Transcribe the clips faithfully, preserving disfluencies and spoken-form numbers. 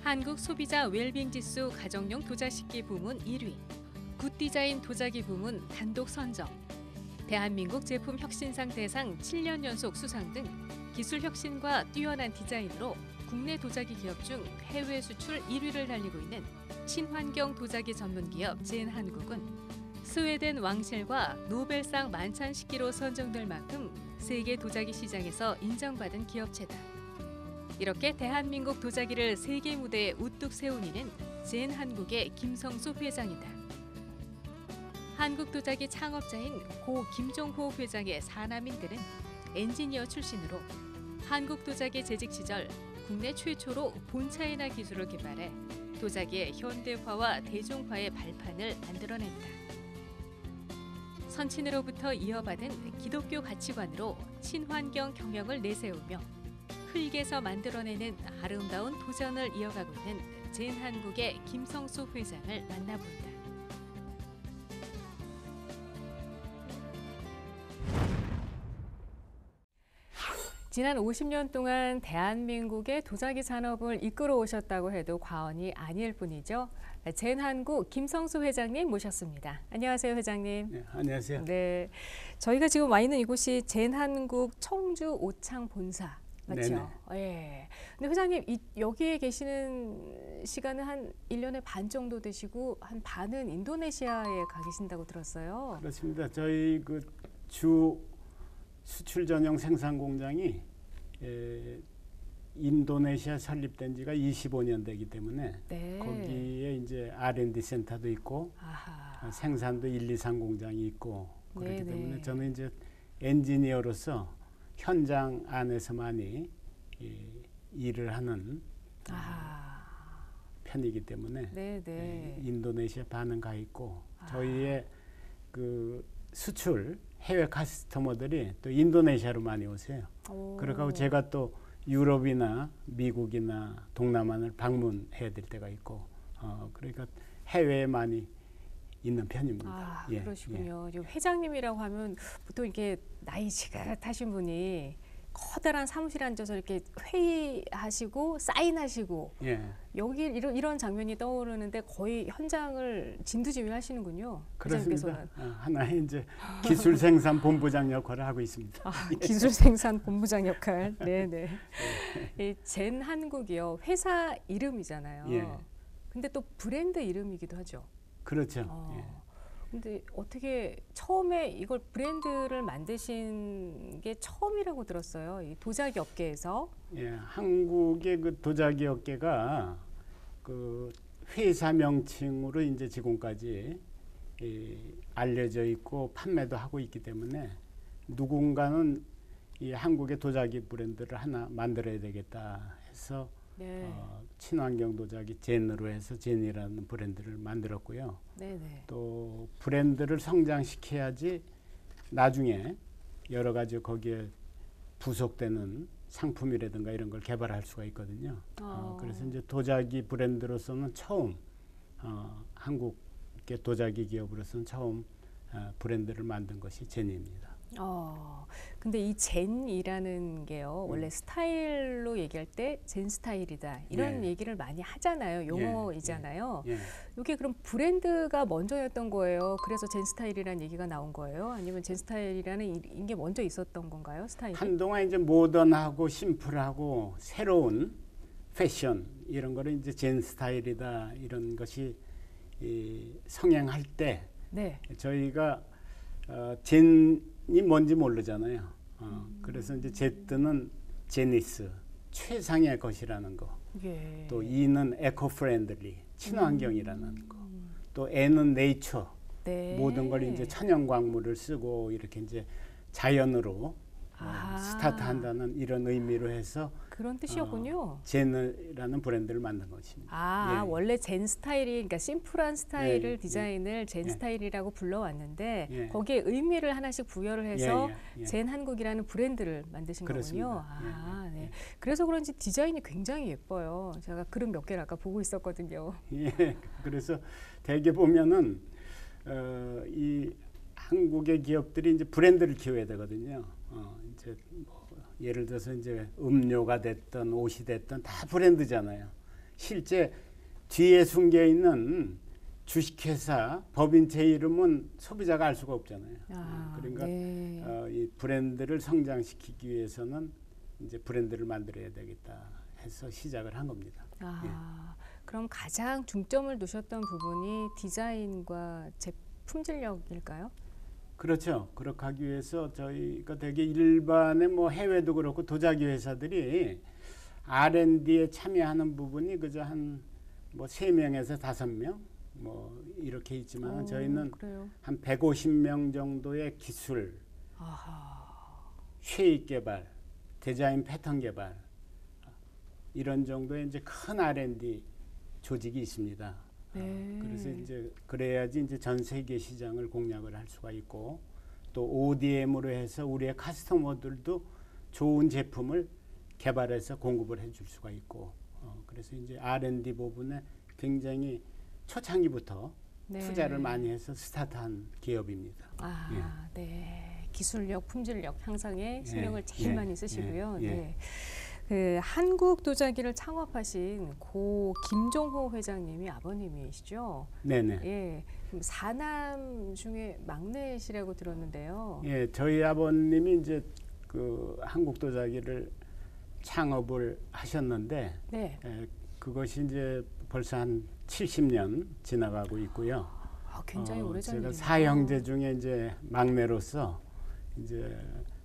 한국 소비자 웰빙 지수 가정용 도자식기 부문 일 위, 굿디자인 도자기 부문 단독 선정, 대한민국 제품 혁신상 대상 칠 년 연속 수상 등 기술 혁신과 뛰어난 디자인으로 국내 도자기 기업 중 해외 수출 일 위를 달리고 있는 친환경 도자기 전문 기업 젠한국은 스웨덴 왕실과 노벨상 만찬식기로 선정될 만큼 세계 도자기 시장에서 인정받은 기업체다. 이렇게 대한민국 도자기를 세계 무대에 우뚝 세운 이는 젠한국의 김성수 회장이다. 한국 도자기 창업자인 고 김종호 회장의 사남인들은 엔지니어 출신으로 한국 도자기 재직 시절 국내 최초로 본차이나 기술을 개발해 도자기의 현대화와 대중화의 발판을 만들어냈다. 선친으로부터 이어받은 기독교 가치관으로 친환경 경영을 내세우며 흙에서 만들어내는 아름다운 도전을 이어가고 있는 젠한국의 김성수 회장을 만나본다. 지난 오십 년 동안 대한민국의 도자기 산업을 이끌어 오셨다고 해도 과언이 아닐 뿐이죠. 젠한국 김성수 회장님 모셨습니다. 안녕하세요, 회장님. 네, 안녕하세요. 네, 저희가 지금 와 있는 이곳이 젠한국 청주 오창 본사 맞죠? 예. 근데 회장님 이, 여기에 계시는 시간은 한 일 년에 반 정도 되시고 한 반은 인도네시아에 가 계신다고 들었어요. 그렇습니다. 저희 그 주 수출 전용 생산 공장이 에, 인도네시아 설립된 지가 이십오 년 되기 때문에 네. 거기에 이제 알 앤 디 센터도 있고 아하. 생산도 일, 이, 삼 공장이 있고 그렇기 네네. 때문에 저는 이제 엔지니어로서 현장 안에서 많이 이, 일을 하는 아하. 편이기 때문에 네네. 에, 인도네시아 반은 가 있고 아. 저희의 그 수출 해외 카스터머들이 또 인도네시아로 많이 오세요. 그러고 제가 또 유럽이나 미국이나 동남아를 방문해야 될 때가 있고, 어, 그러니까 해외에 많이 있는 편입니다. 아, 예, 그러시군요. 예. 회장님이라고 하면 보통 이렇게 나이 지긋하신 분이 커다란 사무실에 앉아서 이렇게 회의하시고 사인하시고 예. 여기 이런, 이런 장면이 떠오르는데 거의 현장을 진두지휘하시는군요. 그렇습니다. 어, 하나의 이제 기술 생산 본부장 역할을 하고 있습니다. 아, 기술 생산 본부장 역할. 네네. 이 젠한국이요. 회사 이름이잖아요. 예. 근데 또 브랜드 이름이기도 하죠. 그렇죠. 어. 예. 근데 어떻게 처음에 이걸 브랜드를 만드신 게 처음이라고 들었어요. 이 도자기 업계에서. 예, 한국의 그 도자기 업계가 그 회사 명칭으로 이제 지금까지 이 알려져 있고 판매도 하고 있기 때문에 누군가는 이 한국의 도자기 브랜드를 하나 만들어야 되겠다 해서 네. 어, 친환경 도자기 젠으로 해서 젠이라는 브랜드를 만들었고요. 네네. 또 브랜드를 성장시켜야지 나중에 여러 가지 거기에 부속되는 상품이라든가 이런 걸 개발할 수가 있거든요. 어. 어, 그래서 이제 도자기 브랜드로서는 처음 어, 한국의 도자기 기업으로서는 처음 어, 브랜드를 만든 것이 젠입니다. 어, 근데 이 젠이라는 게요, 원래 음. 스타일로 얘기할 때 젠 스타일이다 이런 예. 얘기를 많이 하잖아요. 용어이잖아요. 예. 예. 이게 그럼 브랜드가 먼저였던 거예요? 그래서 젠 스타일이라는 얘기가 나온 거예요? 아니면 젠 스타일이라는 게 먼저 있었던 건가요? 스타일이? 한동안 이제 모던하고 심플하고 새로운 패션 이런 거를 이제 젠 스타일이다 이런 것이 이 성행할 때 네. 저희가 어, 젠이 뭔지 모르잖아요. 어, 음. 그래서 이제 제트는 제니스 최상의 것이라는 거. 예. 또 E는 에코 프렌들리 친환경이라는 음. 거. 또 N은 네이처 네. 모든 걸 이제 천연 광물을 쓰고 이렇게 이제 자연으로 아. 어, 스타트한다는 이런 의미로 해서 그런 뜻이었군요. 어, 젠이라는 브랜드를 만든 것입니다. 아, 예. 원래 젠 스타일이, 그러니까 심플한 스타일을 예, 디자인을 예. 젠 예. 스타일이라고 불러왔는데 예. 거기에 의미를 하나씩 부여를 해서 예, 예, 예. 젠 한국이라는 브랜드를 만드신 그렇습니다. 거군요. 아, 예, 예, 네. 예. 그래서 그런지 디자인이 굉장히 예뻐요. 제가 그림 몇 개를 아까 보고 있었거든요. 예, 그래서 대개 보면은 어, 이 한국의 기업들이 이제 브랜드를 키워야 되거든요. 어, 이제 뭐 예를 들어서 이제 음료가 됐든 옷이 됐든 다 브랜드잖아요. 실제 뒤에 숨겨 있는 주식회사, 법인체 이름은 소비자가 알 수가 없잖아요. 아, 그러니까 네. 어, 이 브랜드를 성장시키기 위해서는 이제 브랜드를 만들어야 되겠다 해서 시작을 한 겁니다. 아, 예. 그럼 가장 중점을 두셨던 부분이 디자인과 제 품질력일까요? 그렇죠. 그렇게 하기 위해서 저희가 되게 일반의 뭐 해외도 그렇고 도자기 회사들이 알 앤 디에 참여하는 부분이 그저 한 뭐 세 명에서 다섯 명 뭐 이렇게 있지만 어, 저희는 그래요. 한 백오십 명 정도의 기술, 아하. 쉐입 개발, 디자인 패턴 개발 이런 정도의 이제 큰 알 앤 디 조직이 있습니다. 네. 그래서 이제 그래야지 이제 전 세계 시장을 공략을 할 수가 있고 또 오 디 엠으로 해서 우리의 카스터머들도 좋은 제품을 개발해서 공급을 해줄 수가 있고 어, 그래서 이제 알 앤 디 부분에 굉장히 초창기부터 네. 투자를 많이 해서 스타트한 기업입니다. 아, 네. 기술력, 품질력 향상에 신경을 예, 제일 예, 많이 쓰시고요. 예, 예. 네. 그 한국 도자기를 창업하신 고 김종호 회장님이 아버님이시죠? 네네. 예. 그럼 사남 중에 막내시라고 들었는데요. 예, 저희 아버님이 이제 그 한국 도자기를 창업을 하셨는데 네. 에, 그것이 이제 벌써 한 칠십 년 지나가고 있고요. 아, 굉장히 어, 오래전 제가 일이네요. 사형제 중에 이제 막내로서 이제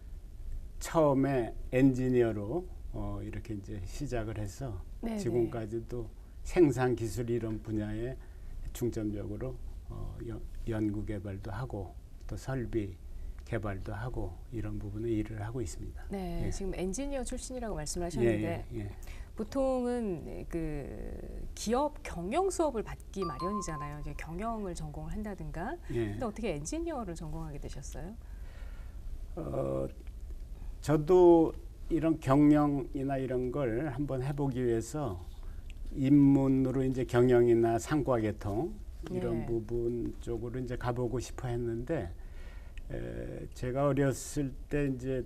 처음에 엔지니어로 어, 이렇게 이제 시작을 해서 네네. 지금까지도 생산 기술 이런 분야에 중점적으로 어, 연, 연구 개발도 하고 또 설비 개발도 하고 이런 부분에 일을 하고 있습니다. 네, 예. 지금 엔지니어 출신이라고 말씀하셨는데 예, 예, 예. 보통은 그 기업 경영 수업을 받기 마련이잖아요. 이제 경영을 전공을 한다든가. 예. 근데 어떻게 엔지니어를 전공하게 되셨어요? 어, 저도 이런 경영이나 이런 걸 한번 해보기 위해서 입문으로 이제 경영이나 상과 계통 이런 네. 부분 쪽으로 이제 가보고 싶어 했는데 에, 제가 어렸을 때 이제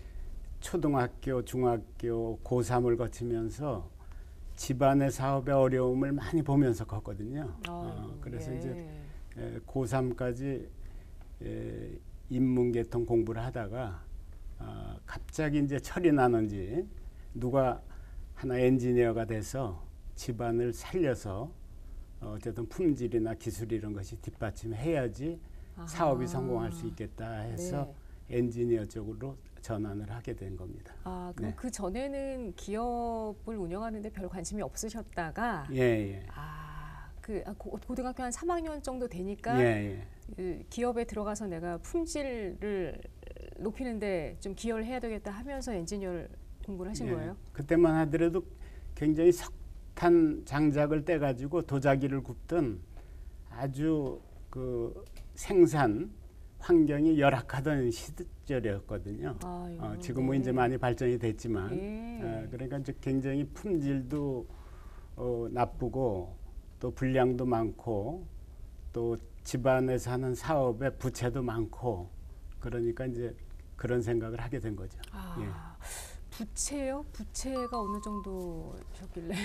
초등학교, 중학교, 고삼을 거치면서 집안의 사업의 어려움을 많이 보면서 컸거든요. 어, 그래서 예. 이제 에, 고삼까지 에, 인문계통 공부를 하다가 어, 갑자기 이제 철이 나는지 누가 하나 엔지니어가 돼서 집안을 살려서 어, 어쨌든 품질이나 기술 이런 것이 뒷받침해야지 아하. 사업이 성공할 수 있겠다 해서 네. 엔지니어 쪽으로 전환을 하게 된 겁니다. 아, 그럼 네. 그 전에는 기업을 운영하는데 별 관심이 없으셨다가 예, 예. 아, 그 아, 고, 고등학교 한 삼 학년 정도 되니까 예, 예. 그 기업에 들어가서 내가 품질을 높이는데 좀 기여를 해야 되겠다 하면서 엔지니어를 공부를 하신 예. 거예요? 그때만 하더라도 굉장히 석탄 장작을 떼가지고 도자기를 굽던 아주 그 생산 환경이 열악하던 시절이었거든요. 아유, 어, 지금은 네. 이제 많이 발전이 됐지만 예. 어, 그러니까 이제 굉장히 품질도 어, 나쁘고 또 불량도 많고 또 집안에서 하는 사업에 부채도 많고 그러니까 이제 그런 생각을 하게 된 거죠. 아, 예. 부채요? 부채가 어느 정도셨길래?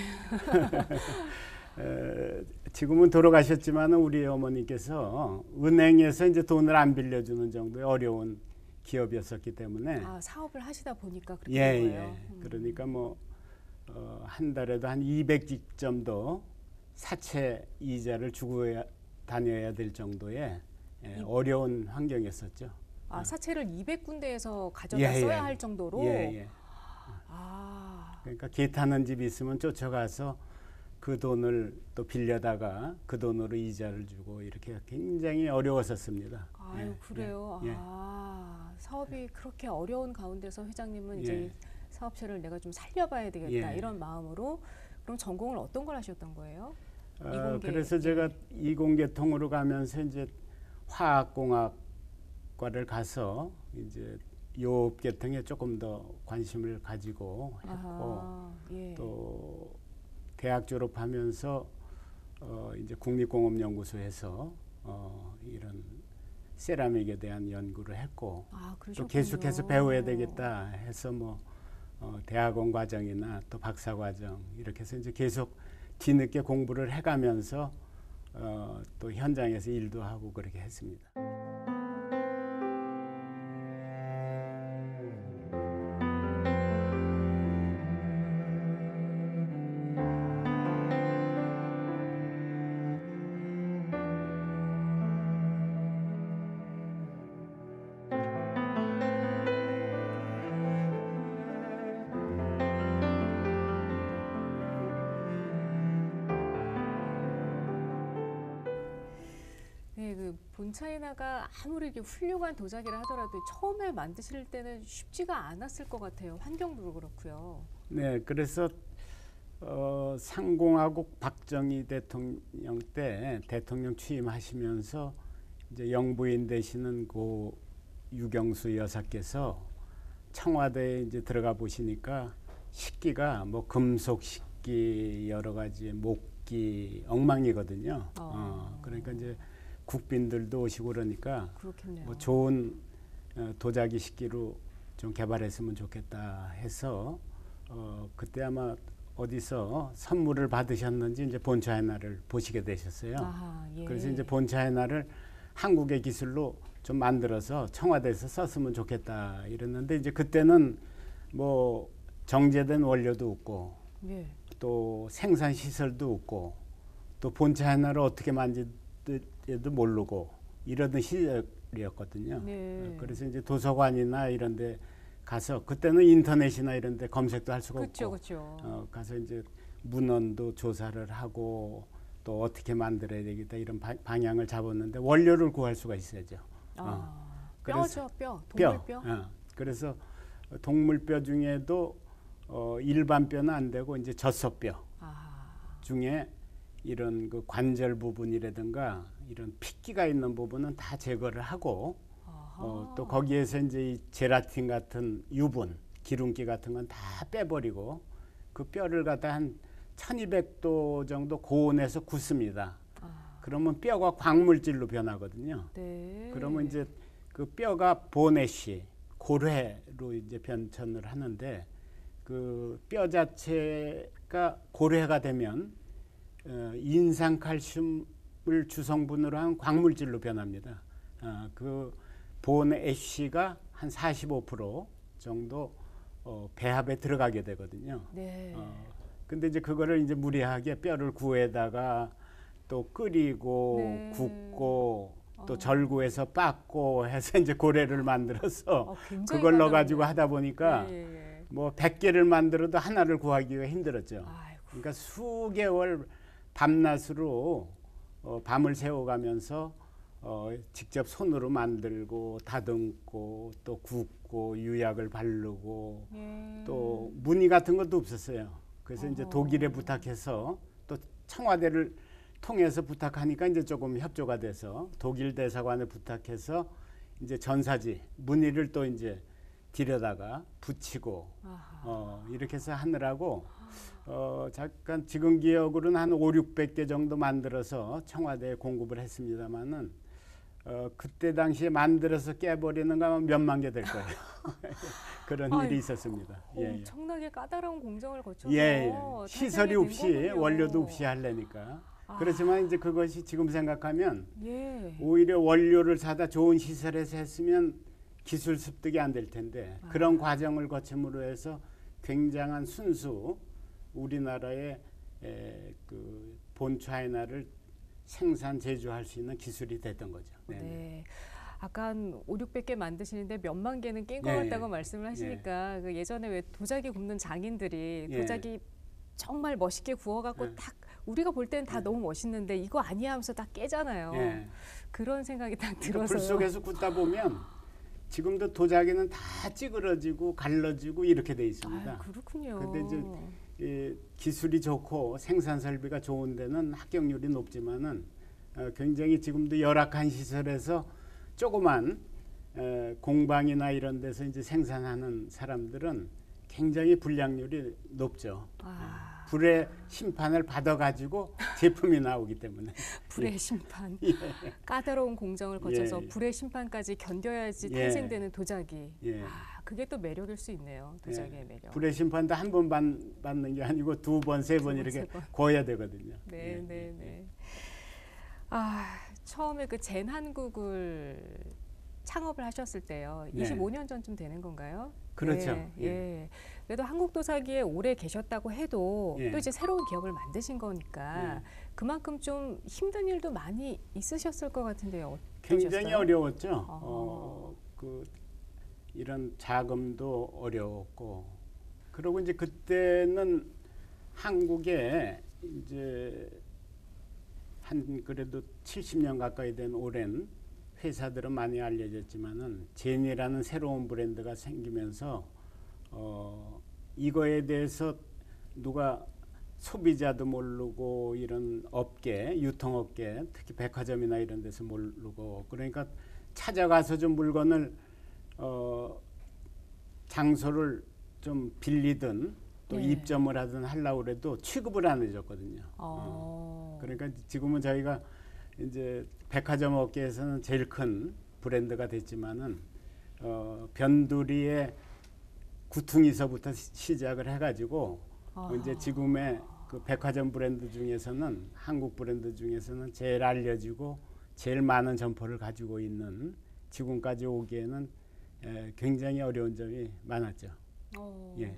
에, 지금은 돌아가셨지만 우리 어머니께서 은행에서 이제 돈을 안 빌려주는 정도의 어려운 기업이었었기 때문에 아, 사업을 하시다 보니까 그렇게 예, 된 예. 거예요. 음. 그러니까 뭐 어, 한 달에도 한 이백 집 정도 사채 이자를 주고 다녀야 될 정도의 예, 이- 어려운 환경이었었죠. 아, 사채를 이백 군데에서 가져다 예, 써야 예. 할 정도로. 예, 예. 아, 그러니까 개 타는 집이 있으면 쫓아가서 그 돈을 또 빌려다가 그 돈으로 이자를 주고 이렇게 굉장히 어려웠었습니다. 아유 예, 그래요. 예, 예. 아, 사업이 그렇게 어려운 가운데서 회장님은 예. 이제 사업체를 내가 좀 살려봐야 되겠다 예. 이런 마음으로 그럼 전공을 어떤 걸 하셨던 거예요? 어, 이공계. 그래서 제가 이공계통으로 가면서 이제 화학공학과를 가서 이제 요업계통에 조금 더 관심을 가지고 했고 아하, 예. 또 대학 졸업하면서 어, 이제 국립공업연구소에서 어, 이런 세라믹에 대한 연구를 했고 아, 또 그러셨군요. 계속해서 배워야 되겠다 해서 뭐 어, 대학원 과정이나 또 박사 과정 이렇게 해서 이제 계속 뒤늦게 공부를 해가면서 어, 또 현장에서 일도 하고 그렇게 했습니다. 네, 그 본차이나가 아무리 이렇게 훌륭한 도자기를 하더라도 처음에 만드실 때는 쉽지가 않았을 것 같아요. 환경도 그렇고요. 네, 그래서 어, 상공화국 박정희 대통령 때 대통령 취임하시면서 이제 영부인 되시는 고 유경수 여사께서 청와대에 이제 들어가 보시니까 식기가 뭐 금속 식기 여러 가지 목기 엉망이거든요. 어. 어, 그러니까 이제 국빈들도 오시고 그러니까 그렇겠네요. 뭐 좋은 어, 도자기 식기로 좀 개발했으면 좋겠다 해서 어, 그때 아마 어디서 선물을 받으셨는지 이제 본차이나를 보시게 되셨어요. 아하, 예. 그래서 이제 본차이나를 한국의 기술로 좀 만들어서 청와대에서 썼으면 좋겠다 이랬는데 이제 그때는 뭐 정제된 원료도 없고 예. 또 생산 시설도 없고 또 본차이나를 어떻게 만지도 모르고 이러던 시절이었거든요. 네. 그래서 이제 도서관이나 이런 데 가서 그때는 인터넷이나 이런 데 검색도 할 수가 그쵸, 없고 그쵸. 어, 가서 이제 문헌도 조사를 하고 또 어떻게 만들어야 되겠다 이런 바, 방향을 잡았는데 원료를 구할 수가 있어야죠. 아, 어. 뼈죠, 뼈. 뼈. 동물뼈. 어. 그래서 동물뼈 중에도 어, 일반 뼈는 안 되고 이제 젖소뼈 아, 중에 이런 그 관절 부분이라든가 이런 핏기가 있는 부분은 다 제거를 하고 어, 또 거기에서 이제 이 제라틴 같은 유분, 기름기 같은 건 다 빼버리고 그 뼈를 갖다 한 천이백 도 정도 고온에서 굽습니다. 아. 그러면 뼈가 광물질로 변하거든요. 네. 그러면 이제 그 뼈가 보네시, 고래로 이제 변천을 하는데 그 뼈 자체가 고래가 되면 어, 인산 칼슘을 주성분으로 한 광물질로 변합니다. 어, 그 본 애쉬가 한 사십오 퍼센트 정도 어, 배합에 들어가게 되거든요. 네. 어, 근데 이제 그거를 이제 무리하게 뼈를 구에다가 또 끓이고 네. 굽고 또 어. 절구해서 빻고 해서 이제 고래를 만들어서 어, 굉장히 그걸 까다롭네요. 넣어가지고 하다 보니까 예, 예, 예. 뭐 백 개를 만들어도 하나를 구하기가 힘들었죠. 아이고. 그러니까 수개월 밤낮으로 어, 밤을 새워가면서 어, 직접 손으로 만들고 다듬고 또 굽고 유약을 바르고 예. 또 무늬 같은 것도 없었어요. 그래서 이제 어허. 독일에 부탁해서 또 청와대를 통해서 부탁하니까 이제 조금 협조가 돼서 독일 대사관에 부탁해서 이제 전사지 무늬를 또 이제 들여다가 붙이고 아하. 어, 이렇게 해서 하느라고 어, 잠깐 지금 기억으로는 한 오륙백 개 정도 만들어서 청와대에 공급을 했습니다마는 어, 그때 당시에 만들어서 깨버리는 거 아마 몇만 개 될 거예요. 그런 아이고. 일이 있었습니다. 예, 예. 엄청나게 까다로운 공정을 거쳐서 예, 예. 시설이 탄생이 된 없이 거군요. 원료도 없이 하려니까. 아. 그렇지만 이제 그것이 지금 생각하면 예. 오히려 원료를 사다 좋은 시설에서 했으면 기술 습득이 안 될 텐데 아. 그런 과정을 거침으로 해서 굉장한 순수 우리나라의 에, 그 본차이나를 생산 제조할 수 있는 기술이 됐던 거죠. 네네. 네. 아까 한 오륙백 개 만드시는데 몇만 개는 낀 것 예, 같다고 예. 말씀을 하시니까 그 예전에 왜 도자기 굽는 장인들이 예. 도자기 정말 멋있게 구워갖고 예. 딱 우리가 볼 때는 다 예. 너무 멋있는데 이거 아니야 하면서 딱 깨잖아요. 예. 그런 생각이 딱 그러니까 들어서요. 불 속에서 굽다 보면 지금도 도자기는 다 찌그러지고 갈라지고 이렇게 돼 있습니다. 아유, 그렇군요. 근데 이제 이 기술이 좋고 생산 설비가 좋은 데는 합격률이 높지만은 어, 굉장히 지금도 열악한 시설에서 조그만 에, 공방이나 이런 데서 이제 생산하는 사람들은 굉장히 불량률이 높죠. 아, 불의 심판을 받아가지고 제품이 나오기 때문에. 불의 심판. 예. 까다로운 공정을 거쳐서 예. 불의 심판까지 견뎌야지 예. 탄생되는 도자기. 예. 아, 그게 또 매력일 수 있네요. 도자기의 예. 매력. 불의 심판도 한 번 받는 게 아니고 두 번, 세 번 이렇게 구워야 되거든요. 네, 예. 네, 네. 아, 처음에 그 젠 한국을 창업을 하셨을 때요. 네. 이십오 년 전쯤 되는 건가요? 그렇죠. 예, 예. 예. 그래도 한국도자기에 오래 계셨다고 해도 예. 또 이제 새로운 기업을 만드신 거니까 예. 그만큼 좀 힘든 일도 많이 있으셨을 것 같은데요. 굉장히 어떠셨어요? 어려웠죠. 어. 어, 그 이런 자금도 어려웠고, 그리고 이제 그때는 한국에 이제 한 그래도 칠십 년 가까이 된 오랜 회사들은 많이 알려졌지만은 젠이라는 새로운 브랜드가 생기면서 어, 이거에 대해서 누가 소비자도 모르고 이런 업계, 유통업계, 특히 백화점이나 이런 데서 모르고, 그러니까 찾아가서 좀 물건을 어, 장소를 좀 빌리든 또 네. 입점을 하든 하려고 그래도 취급을 안 해줬거든요. 어. 어, 그러니까 지금은 저희가 이제 백화점 업계에서는 제일 큰 브랜드가 됐지만은 어, 변두리의 구퉁이서부터 시, 시작을 해가지고 아. 이제 지금의 그 백화점 브랜드 중에서는 한국 브랜드 중에서는 제일 알려지고 제일 많은 점포를 가지고 있는 지금까지 오기에는 에, 굉장히 어려운 점이 많았죠. 어. 예.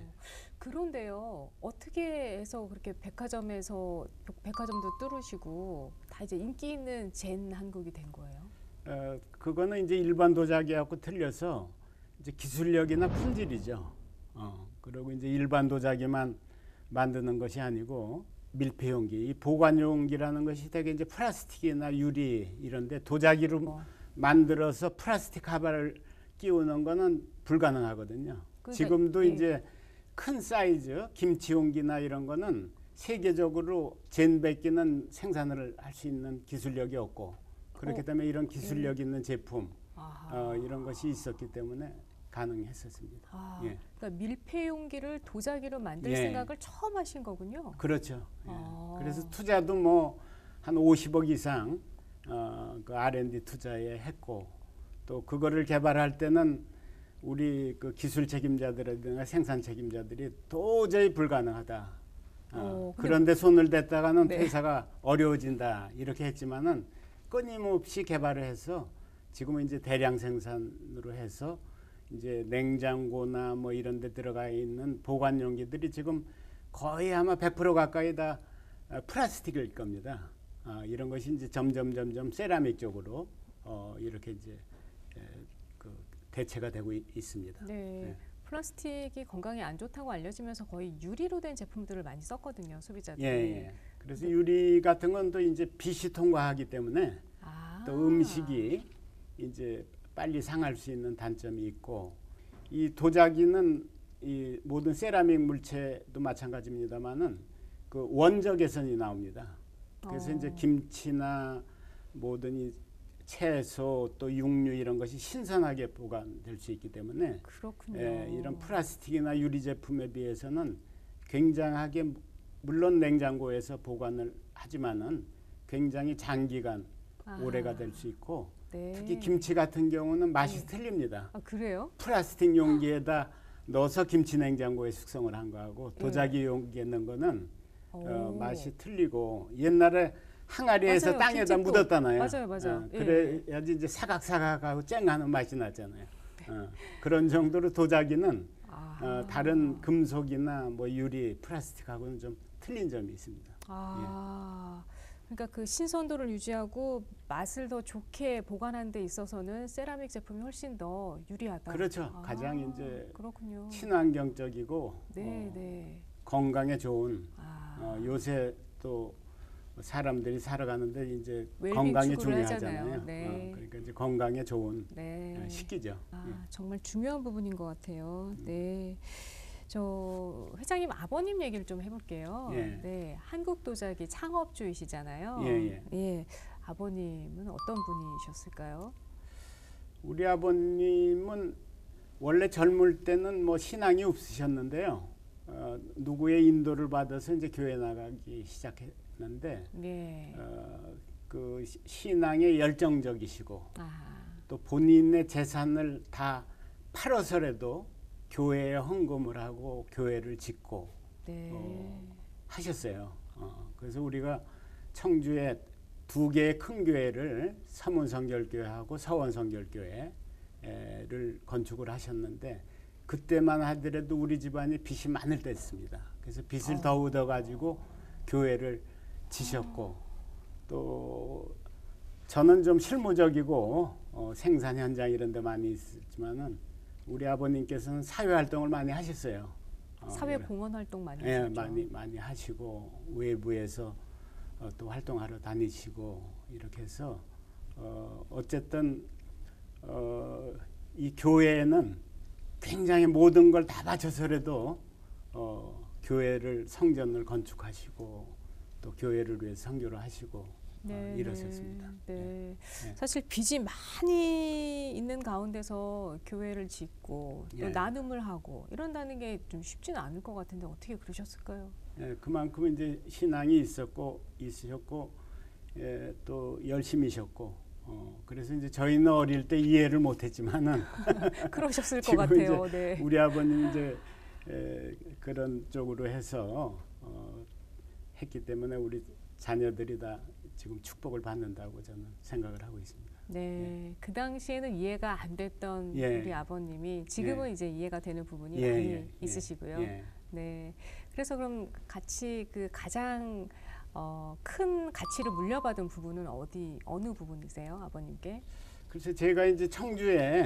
그런데요, 어떻게 해서 그렇게 백화점에서 백화점도 뚫으시고 다 이제 인기 있는 젠 한국이 된 거예요? 어, 그거는 이제 일반 도자기하고 틀려서 이제 기술력이나 품질이죠. 어, 그리고 이제 일반 도자기만 만드는 것이 아니고 밀폐 용기, 이 보관 용기라는 것이 되게 이제 플라스틱이나 유리 이런데 도자기로 어. 만들어서 플라스틱 가발을 끼우는 거는 불가능하거든요. 그러니까 지금도 예. 이제 큰 사이즈 김치 용기나 이런 거는 세계적으로 젠백기는 생산을 할 수 있는 기술력이 없고, 그렇기 어. 때문에 이런 기술력 있는 제품 아하. 어, 이런 것이 있었기 때문에 가능했었습니다. 아, 예. 그러니까 밀폐 용기를 도자기로 만들 예. 생각을 처음 하신 거군요. 그렇죠. 예. 아. 그래서 투자도 뭐 한 오십억 이상 어, 그 알 앤 디 투자에 했고, 또 그거를 개발할 때는 우리 그 기술 책임자들이나 생산 책임자들이 도저히 불가능하다. 어, 어, 근데 그런데 손을 댔다가는 네. 회사가 어려워진다 이렇게 했지만은 끊임없이 개발을 해서 지금은 이제 대량 생산으로 해서 이제 냉장고나 뭐 이런 데 들어가 있는 보관 용기들이 지금 거의 아마 백 퍼센트 가까이 다 어, 플라스틱일 겁니다. 어, 이런 것이 이제 점점 점점 세라믹 쪽으로 어, 이렇게 이제 에, 그 대체가 되고 있, 있습니다. 네. 네. 플라스틱이 건강에 안 좋다고 알려지면서 거의 유리로 된 제품들을 많이 썼거든요, 소비자들이. 예, 예. 그래서 유리 같은 건 또 이제 빛이 통과하기 때문에 아. 또 음식이 이제 빨리 상할 수 있는 단점이 있고, 이 도자기는 이 모든 세라믹 물체도 마찬가지입니다만은 그 원적 개선이 나옵니다. 그래서 어. 이제 김치나 모든 이 채소 또 육류 이런 것이 신선하게 보관될 수 있기 때문에 그렇군요. 예, 이런 플라스틱이나 유리 제품에 비해서는 굉장하게, 물론 냉장고에서 보관을 하지만은 굉장히 장기간 아. 오래가 될 수 있고, 네. 특히 김치 같은 경우는 맛이 네. 틀립니다. 아, 그래요? 플라스틱 용기에다 넣어서 김치 냉장고에 숙성을 한 거하고 네. 도자기 용기에 넣은 거는 어, 오. 맛이 틀리고, 옛날에 항아리에서 맞아요. 땅에다 김치국. 묻었잖아요. 맞아요, 맞아요. 어, 예. 그래야지 이제 사각사각하고 쨍하는 맛이 나잖아요. 어, 그런 정도로 도자기는 아. 어, 다른 금속이나 뭐 유리, 플라스틱하고는 좀 틀린 점이 있습니다. 아, 그러니까 그 신선도를 유지하고 맛을 더 좋게 보관하는 데 있어서는 세라믹 제품이 훨씬 더 유리하다. 그렇죠. 아, 가장 이제 그렇군요. 친환경적이고 네, 어, 네. 건강에 좋은, 아, 어, 요새 또 사람들이 살아가는데 이제 웰빙 건강이 추구를 중요하잖아요. 하잖아요. 네. 어, 그러니까 이제 건강에 좋은 네. 어, 식기죠. 아, 예. 정말 중요한 부분인 것 같아요. 네. 저 회장님 아버님 얘기를 좀 해볼게요. 예. 네, 한국 도자기 창업주이시잖아요. 예, 예. 예, 아버님은 어떤 분이셨을까요? 우리 아버님은 원래 젊을 때는 뭐 신앙이 없으셨는데요. 어, 누구의 인도를 받아서 이제 교회 나가기 시작했는데 네. 어, 그 시- 신앙에 열정적이시고 아, 또 본인의 재산을 다 팔아서라도 교회에 헌금을 하고 교회를 짓고 네. 어, 하셨어요. 어, 그래서 우리가 청주에 두 개의 큰 교회를 서문성결교회하고 서원성결교회를 건축을 하셨는데 그때만 하더라도 우리 집안이 빚이 많을 때였습니다. 그래서 빚을 어. 더 얻어가지고 교회를 지셨고 또 저는 좀 실무적이고 어, 생산 현장 이런 데 많이 있었지만은 우리 아버님께서는 사회 활동을 많이 하셨어요. 어, 사회 공헌 활동 많이 예, 하셨죠. 많이 많이 하시고 외부에서 어, 또 활동하러 다니시고 이렇게 해서 어, 어쨌든 어, 이 교회는 굉장히 모든 걸 다 바쳐서라도 어, 교회를 성전을 건축하시고 또 교회를 위해 선교를 하시고 네, 어, 이러셨습니다. 네. 네. 네. 사실 빚이 많이 있는 가운데서 교회를 짓고 또 예. 나눔을 하고 이런다는 게 좀 쉽지는 않을 것 같은데 어떻게 그러셨을까요? 예, 그만큼 이제 신앙이 있었고 있으셨고 예, 또 열심히셨고 어, 그래서 이제 저희는 어릴 때 이해를 못했지만은 그러셨을 것 지금 같아요. 이제 네. 우리 아버님 이제 에, 그런 쪽으로 해서 어, 했기 때문에 우리 자녀들이 다 지금 축복을 받는다고 저는 생각을 하고 있습니다. 네, 예. 그 당시에는 이해가 안 됐던 예. 우리 아버님이 지금은 예. 이제 이해가 되는 부분이 예, 많이 예, 있으시고요. 예. 네, 그래서 그럼 같이 그 가장 어, 큰 가치를 물려받은 부분은 어디 어느 부분이세요, 아버님께? 그래서 제가 이제 청주에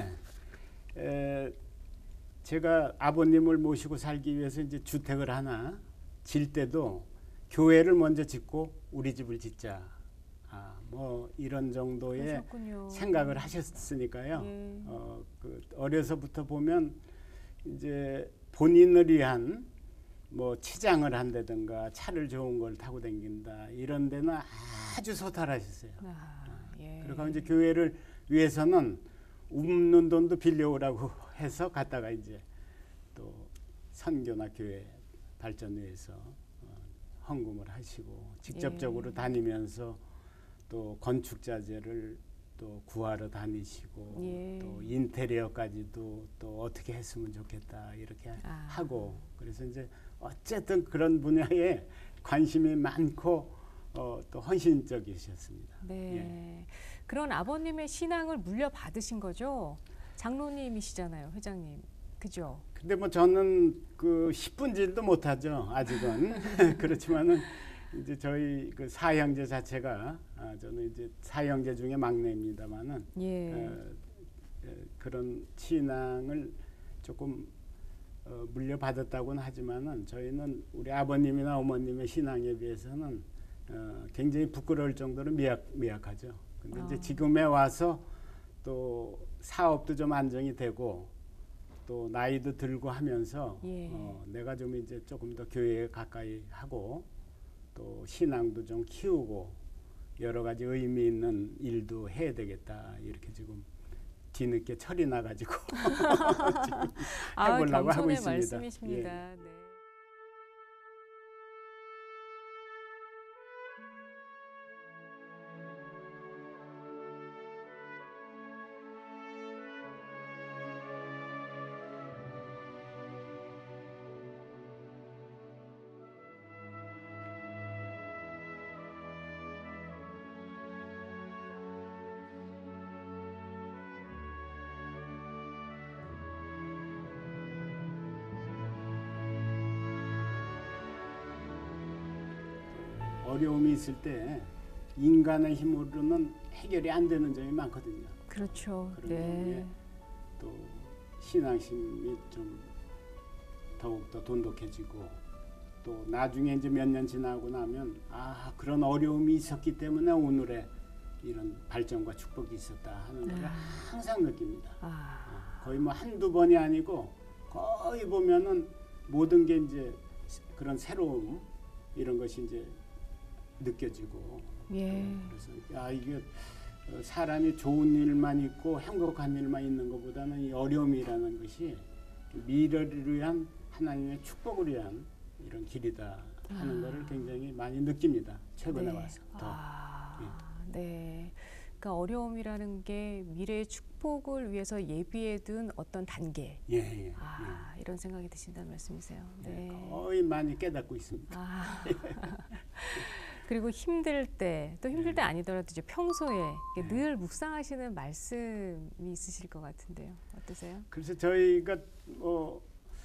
에, 제가 아버님을 모시고 살기 위해서 이제 주택을 하나 질 때도 교회를 먼저 짓고 우리 집을 짓자. 아, 뭐 이런 정도의 그러셨군요. 생각을 하셨으니까요. 예. 어, 그 어려서부터 보면 이제 본인을 위한 뭐 치장을 한다든가 차를 좋은 걸 타고 다닌다 이런 데는 아주 소탈하셨어요. 아, 예. 그리고 이제 교회를 위해서는 없는 돈도 빌려오라고 해서 갔다가 이제 또 선교나 교회 발전 위해서 어, 헌금을 하시고 직접적으로 예. 다니면서 또 건축자재를 또 구하러 다니시고 예. 또 인테리어까지도 또 어떻게 했으면 좋겠다 이렇게 아. 하고 그래서 이제 어쨌든 그런 분야에 관심이 많고 어, 또 헌신적이셨습니다. 네. 예. 그런 아버님의 신앙을 물려받으신 거죠? 장로님이시잖아요, 회장님. 그죠? 근데 뭐 저는 그 십 분질도 못하죠 아직은. 그렇지만은 이제 저희 그 사형제 자체가 아, 저는 이제 사형제 중에 막내입니다만은 예. 어, 에, 그런 신앙을 조금 어, 물려받았다고는 하지만은 저희는 우리 아버님이나 어머님의 신앙에 비해서는 어, 굉장히 부끄러울 정도로 미약 미약하죠. 근데 아. 이제 지금에 와서 또 사업도 좀 안정이 되고 또 나이도 들고 하면서 예. 어, 내가 좀 이제 조금 더 교회에 가까이 하고 또 신앙도 좀 키우고 여러 가지 의미 있는 일도 해야 되겠다 이렇게 지금 뒤늦게 철이 나가지고 지금 아, 해보려고 하고 겸손의 있습니다. 말씀이십니다. 예. 네. 어려움이 있을 때 인간의 힘으로는 해결이 안 되는 점이 많거든요. 그렇죠. 그런 네. 경우에 또 신앙심이 좀 더욱더 돈독해지고 또 나중에 이제 몇 년 지나고 나면 아 그런 어려움이 있었기 때문에 오늘의 이런 발전과 축복이 있었다 하는 걸 아. 항상 느낍니다. 아, 거의 뭐 한두 번이 아니고 거의 보면은 모든 게 이제 그런 새로움 이런 것이 이제 느껴지고 예. 그래서 야 이게 사람이 좋은 일만 있고 행복한 일만 있는 것보다는 이 어려움이라는 것이 미래를 위한 하나님의 축복을 위한 이런 길이다 하는 아. 것을 굉장히 많이 느낍니다. 최근에 네. 와서 더. 아, 네. 그 그러니까 어려움이라는 게 미래의 축복을 위해서 예비해 둔 어떤 단계. 예, 예, 아, 예. 이런 생각이 드신다는 말씀이세요. 네. 예, 거의 많이 깨닫고 있습니다. 아. 그리고 힘들 때, 또 힘들 때 아니더라도 이제 평소에 네. 늘 묵상하시는 말씀이 있으실 것 같은데요. 어떠세요? 그래서 저희가 뭐,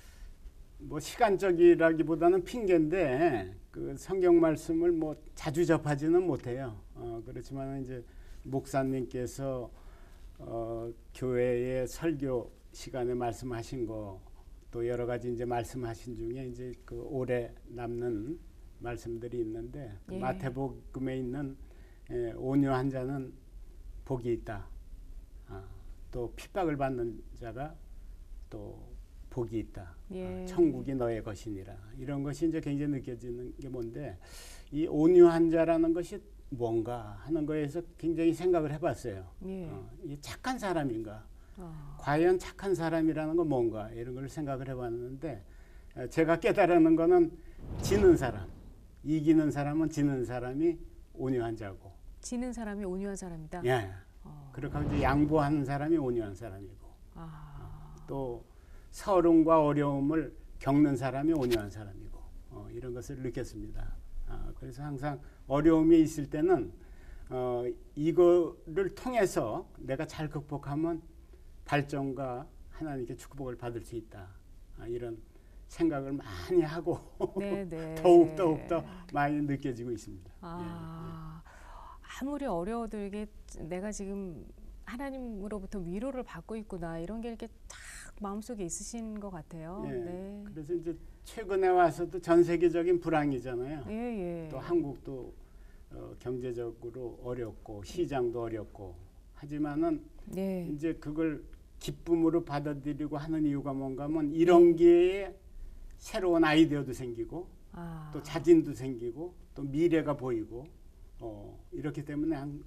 뭐 시간적이라기보다는 핑계인데 그 성경 말씀을 뭐 자주 접하지는 못해요. 어, 그렇지만 이제 목사님께서 어, 교회의 설교 시간에 말씀하신 거 또 여러 가지 이제 말씀하신 중에 이제 그 오래 남는 말씀들이 있는데 그 예. 마태복음에 있는 예, 온유한 자는 복이 있다. 아, 또 핍박을 받는 자가 또 복이 있다. 예. 아, 천국이 너의 것이니라. 이런 것이 이제 굉장히 느껴지는 게 뭔데 이 온유한 자라는 것이 뭔가 하는 거에서 굉장히 생각을 해봤어요. 예. 어, 이 착한 사람인가? 어. 과연 착한 사람이라는 건 뭔가? 이런 걸 생각을 해봤는데 어, 제가 깨달은 거는 지는 사람, 이기는 사람은 지는 사람이 온유한 자고. 지는 사람이 온유한 사람이다. 예. 어. 그렇게 이제 양보하는 사람이 온유한 사람이고. 아. 또 서름과 어려움을 겪는 사람이 온유한 사람이고 어, 이런 것을 느꼈습니다. 아, 그래서 항상 어려움이 있을 때는 어, 이거를 통해서 내가 잘 극복하면 발전과 하나님께 축복을 받을 수 있다. 아, 이런 생각을 많이 하고 네, 네. 더욱 더욱 더 많이 느껴지고 있습니다. 아, 아무리 어려워도 이게 내가 지금 하나님으로부터 위로를 받고 있구나 이런 게 이렇게 딱 마음속에 있으신 것 같아요. 예, 네. 그래서 이제 최근에 와서도 전 세계적인 불황이잖아요. 예, 예. 또 한국도 어, 경제적으로 어렵고 시장도 어렵고 하지만은 네. 이제 그걸 기쁨으로 받아들이고 하는 이유가 뭔가 하면 이런 기회에 새로운 아이디어도 생기고 아. 또 자진도 생기고 또 미래가 보이고 어, 이렇기 때문에 한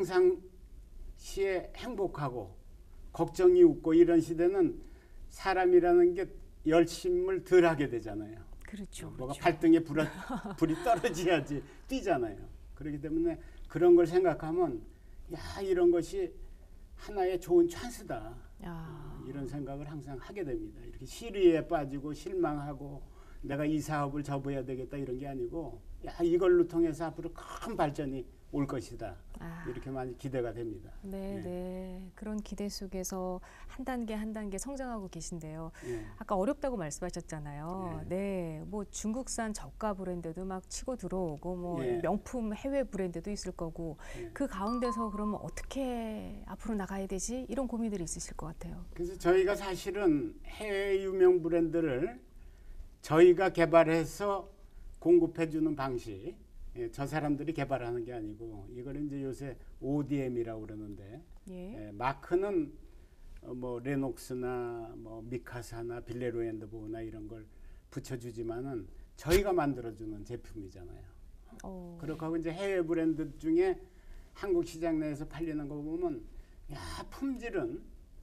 평상시에 행복하고 걱정이 없고 이런 시대는 사람이라는 게 열심을 덜 하게 되잖아요. 그렇죠. 뭐가 그렇죠. 발등에 불, 불이 떨어져야지 뛰잖아요. 그렇기 때문에 그런 걸 생각하면 야 이런 것이 하나의 좋은 찬스다. 아. 이런 생각을 항상 하게 됩니다. 이렇게 시리에 빠지고 실망하고 내가 이 사업을 접어야 되겠다 이런 게 아니고 야 이걸로 통해서 앞으로 큰 발전이 올 것이다. 아. 이렇게 많이 기대가 됩니다. 네, 예. 네. 그런 기대 속에서 한 단계 한 단계 성장하고 계신데요. 예. 아까 어렵다고 말씀하셨잖아요. 네. 네, 뭐 중국산 저가 브랜드도 막 치고 들어오고 뭐 예. 명품 해외 브랜드도 있을 거고 예. 그 가운데서 그러면 어떻게 앞으로 나가야 되지? 이런 고민들이 있으실 것 같아요. 그래서 저희가 사실은 해외 유명 브랜드를 저희가 개발해서 공급해주는 방식, 예, 저 사람들이 개발하는 게 아니고 이걸 이제 요새 오디엠이라고 그러는데 예. 예, 마크는 어, 뭐 레녹스나 뭐 미카사나 빌레로엔드보나 이런 걸 붙여주지만은 저희가 만들어주는 제품이잖아요. 어. 그렇게 하고 이제 해외 브랜드 중에 한국 시장 내에서 팔리는 거 보면 야 품질은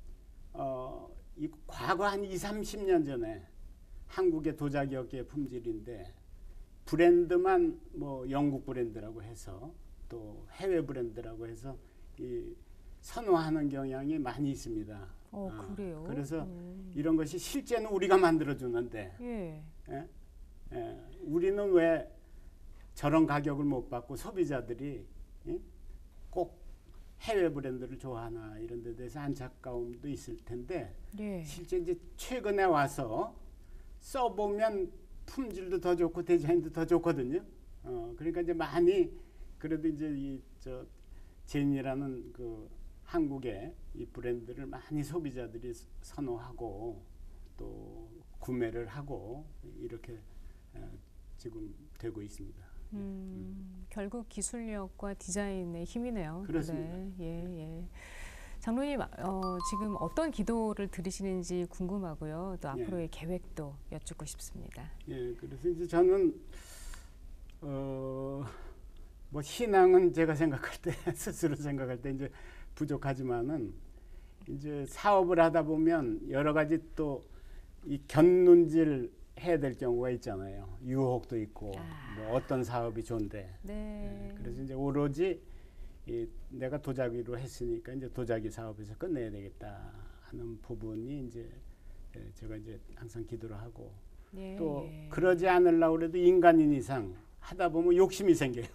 어, 이 과거 한 이삼십 년 전에 한국의 도자기 업계의 품질인데 브랜드만 뭐 영국 브랜드라고 해서 또 해외 브랜드라고 해서 이 선호하는 경향이 많이 있습니다. 어, 어, 그래요? 그래서 음. 이런 것이 실제는 우리가 만들어주는데 예. 예? 예, 우리는 왜 저런 가격을 못 받고 소비자들이 예? 꼭 해외 브랜드를 좋아하나 이런 데 대해서 안타까움도 있을 텐데 예. 실제 이제 최근에 와서 써보면 품질도 더 좋고 디자인도 더 좋거든요. 어, 그러니까 이제 많이 그래도 이제 이 저 제니라는 그 한국의 이 브랜드를 많이 소비자들이 선호하고 또 구매를 하고 이렇게 어, 지금 되고 있습니다. 음, 음. 결국 기술력과 디자인의 힘이네요. 그렇습니다. 네, 예, 예. 장로님, 어, 지금 어떤 기도를 들으시는지 궁금하고요. 또 예. 앞으로의 계획도 여쭙고 싶습니다. 예, 그래서 이제 저는 어, 뭐 신앙은 제가 생각할 때 스스로 생각할 때 이제 부족하지만은 이제 사업을 하다 보면 여러 가지 또 이 견눈질 해야 될 경우가 있잖아요. 유혹도 있고 아. 뭐 어떤 사업이 좋은데. 네. 예, 그래서 이제 오로지 이 내가 도자기로 했으니까 이제 도자기 사업에서 끝내야 되겠다 하는 부분이 이제 예, 제가 이제 항상 기도를 하고 예, 또 예. 그러지 않으려고 그래도 인간인 이상 하다 보면 욕심이 생겨요.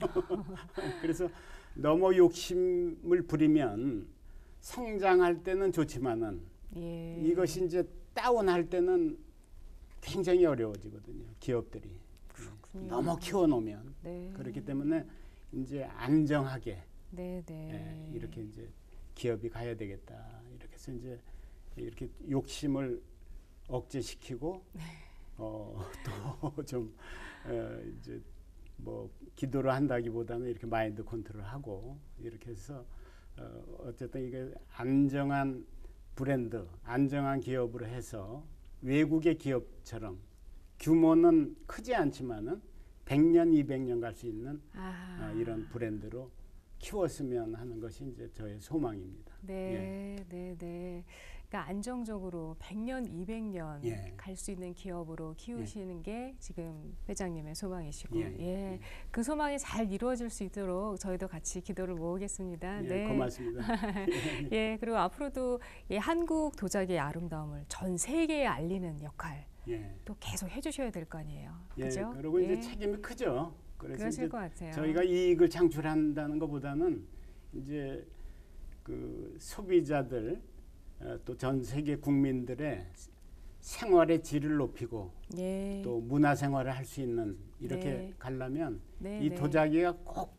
그래서 너무 욕심을 부리면 성장할 때는 좋지만은 예. 이것이 이제 다운할 때는 굉장히 어려워지거든요. 기업들이 그렇군요. 너무 키워놓으면 네. 그렇기 때문에 이제 안정하게 네, 네. 예, 이렇게 이제 기업이 가야 되겠다. 이렇게 해서 이제 이렇게 욕심을 억제시키고 네. 어, 또 좀 어, 이제 뭐 기도를 한다기보다는 이렇게 마인드 컨트롤하고 이렇게 해서 어, 어쨌든 이게 안정한 브랜드, 안정한 기업으로 해서 외국의 기업처럼 규모는 크지 않지만은 백 년, 이백 년 갈 수 있는 아. 어, 이런 브랜드로 키웠으면 하는 것이 이제 저의 소망입니다. 네, 예. 네, 네. 그러니까 안정적으로 백 년, 이백 년 예. 갈 수 있는 기업으로 키우시는 예. 게 지금 회장님의 소망이시고, 예. 예. 예. 그 소망이 잘 이루어질 수 있도록 저희도 같이 기도를 모으겠습니다. 예, 네, 고맙습니다. 예, 그리고 앞으로도 이 한국 도자기의 아름다움을 전 세계에 알리는 역할 예. 또 계속 해주셔야 될 거 아니에요, 예, 그죠? 그리고 이제 예. 책임이 크죠. 그래서 그러실 이제 것 같아요. 저희가 이익을 창출한다는 것보다는 이제 그 소비자들 어, 또 전 세계 국민들의 생활의 질을 높이고 예. 또 문화 생활을 할 수 있는 이렇게 네. 가려면 네, 이 네. 도자기가 도자기가 꼭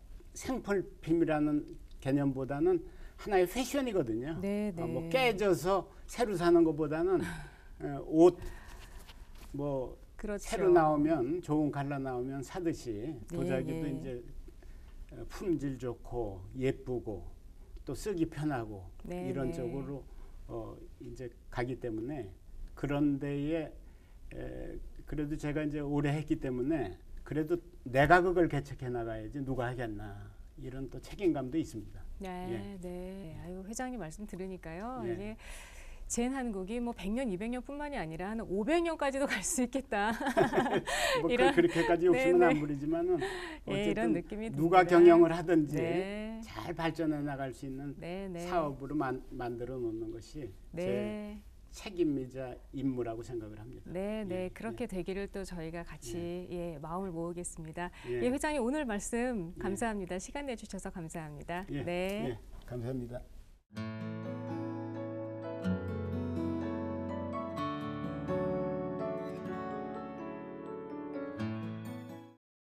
생필품이라는 개념보다는 하나의 패션이거든요. 네, 네. 어, 뭐 깨져서 새로 사는 것보다는 어, 옷 뭐 그렇죠. 새로 나오면 좋은 갈라 나오면 사듯이 도자기도 예. 이제 어, 품질 좋고 예쁘고 또 쓰기 편하고 네, 이런 네. 쪽으로 어, 이제 가기 때문에 그런 데에 에, 그래도 제가 이제 오래 했기 때문에 그래도 내가 그걸 개척해 나가야지 누가 하겠나 이런 또 책임감도 있습니다. 네, 네. 아유, 회장님 말씀 들으니까요. 예. 이게 젠 한국이 뭐 백 년, 이백 년뿐만이 아니라 한 오백 년까지도 갈 수 있겠다. 뭐 이런- 그, 그렇게까지 욕심은 네, 안 네. 부리지만은 예, 어쨌든 이런 느낌이 누가 듭니다. 경영을 하든지 네. 잘 발전해 나갈 수 있는 네, 네. 사업으로 만, 만들어 놓는 것이 제 네. 책임이자 임무라고 생각을 합니다. 네, 네. 예, 그렇게 되기를 또 저희가 같이 예, 마음을 모으겠습니다. 예. 예, 회장님 오늘 말씀 감사합니다. 시간 내주셔서 감사합니다. 예, 네. 예, 감사합니다.